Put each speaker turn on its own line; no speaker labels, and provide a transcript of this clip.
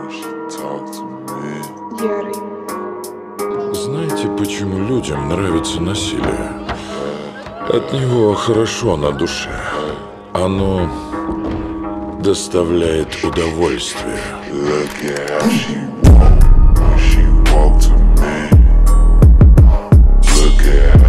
Ярый.
Знаете, почему людям нравится насилие? От него хорошо на душе. Оно доставляет удовольствие.
Look at how she walk to me. Look at